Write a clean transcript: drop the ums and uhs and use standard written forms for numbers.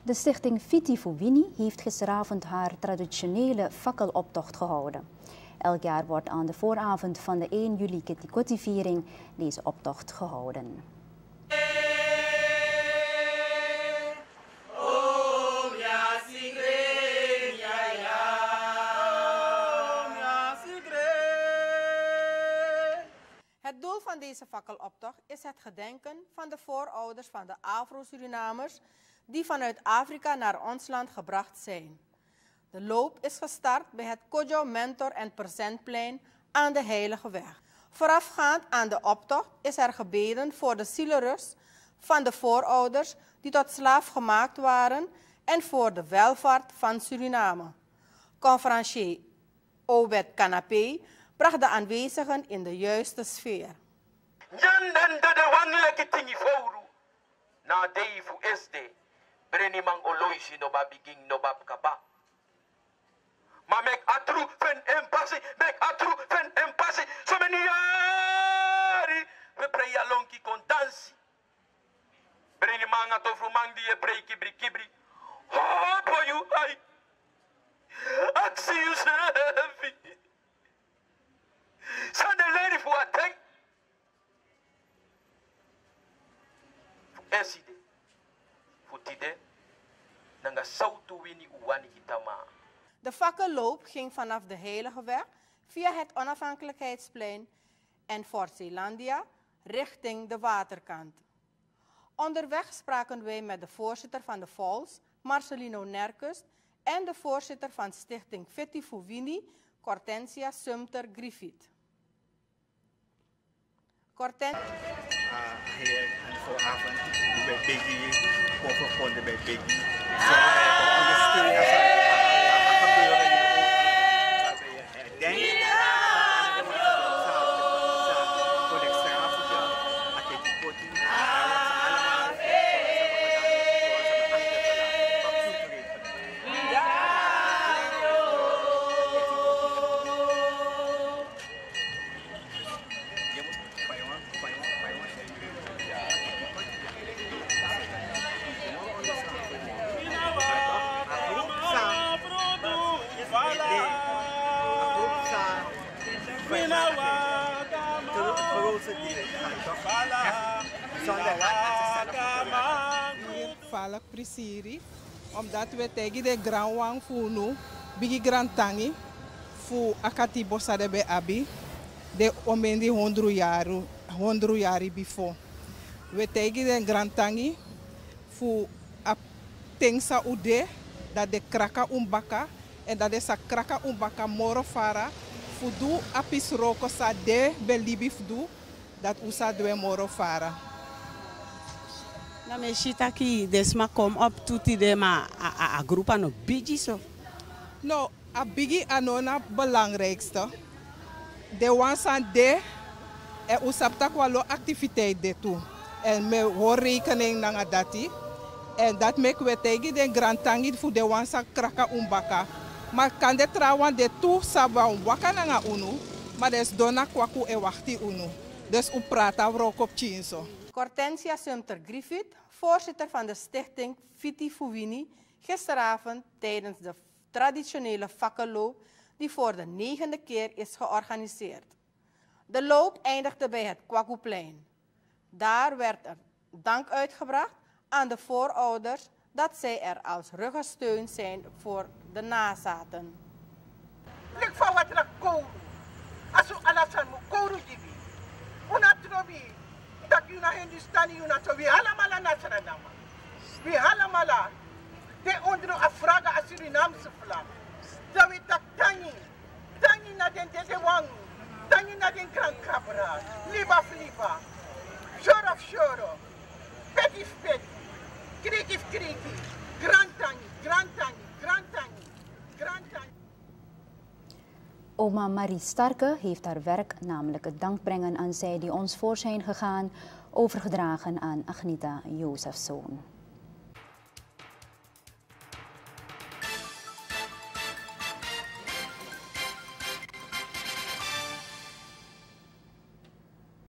De stichting Fiti Fuwini heeft gisteravond haar traditionele fakkeloptocht gehouden. Elk jaar wordt aan de vooravond van de 1 juli Kitty-Kotti-viering deze optocht gehouden. Het doel van deze fakkeloptocht is het gedenken van de voorouders van de Afro-Surinamers die vanuit Afrika naar ons land gebracht zijn. De loop is gestart bij het Kodjo Mentor en Presentplein aan de Heilige Weg. Voorafgaand aan de optocht is er gebeden voor de zielenrust van de voorouders die tot slaaf gemaakt waren en voor de welvaart van Suriname. Conferencier Obed Canapé bracht de aanwezigen in de juiste sfeer. Maar mek atru ven empasi, mek atru ven empasi. So many jari we preya lonki kontansi. Breni manga to frumang die prei kibri kibri. Hopo you ai. Aksi you selfie. Sande lady for attack. Eside. Futide. Nanga sautu wini uwani hitama. De fakkelloop ging vanaf de Heilige Weg via het Onafhankelijkheidsplein en Fort Zeelandia richting de waterkant. Onderweg spraken wij met de voorzitter van de Vols, Marcelino Nerkust, en de voorzitter van stichting Fiti Fuwini, Cortensia Sumter Griffith. Hier aan de vooravond bij Biggie, overgevonden bij Biggie. Valak prisiri, omdat we tegen de grand wang funu, bigi grand tangi, fu akati bossa de be abi, de omendi 100 jari before. We tegen de grand tangi, fu ap tengsa ude, dat de kraka umbaka, en dat de sa kraka umbaka moro fara, fu du apis roko sa de belibif du, dat usa dwe moro fara. Na me shita ki desma kom op tuti de ma a groepa no bigi so. No, a bigi anona belangrijkste. De wansan de e usapta kwalo activiteit de toe. En me hoor rekening nanga dati. En dat mek we tegen de grand tangi fu de wansan kraka umbaka. Maar kan de trawan de toe saba waka nanga unu. Maar des dona kwaku e wachti unu. Dus u prata wrok op chinso. Cortensia Sumter Griffith, voorzitter van de stichting Fiti Fuwini, gisteravond tijdens de traditionele fakkelloop die voor de 9e keer is georganiseerd. De loop eindigde bij het Kwakuplein. Daar werd er dank uitgebracht aan de voorouders dat zij er als ruggensteun zijn voor de nazaten. Lik van wat er kouru, als u alasan moet kouru dibi, unatrobi. Dat je naar Hindustani, je naar wie allemaal naar Suriname. Wie allemaal de onder afvragen als Surinaamse vlag. Dat we dat tani naar de wang, tani naar de Grand Cabra, liba fliba, shore of shore, petit petit, kriki kriki, grand tani, grand tani, grand tani, grand tani. Oma Marie Starke heeft haar werk, namelijk het dankbrengen aan zij die ons voor zijn gegaan, overgedragen aan Agnita Jozefzoon.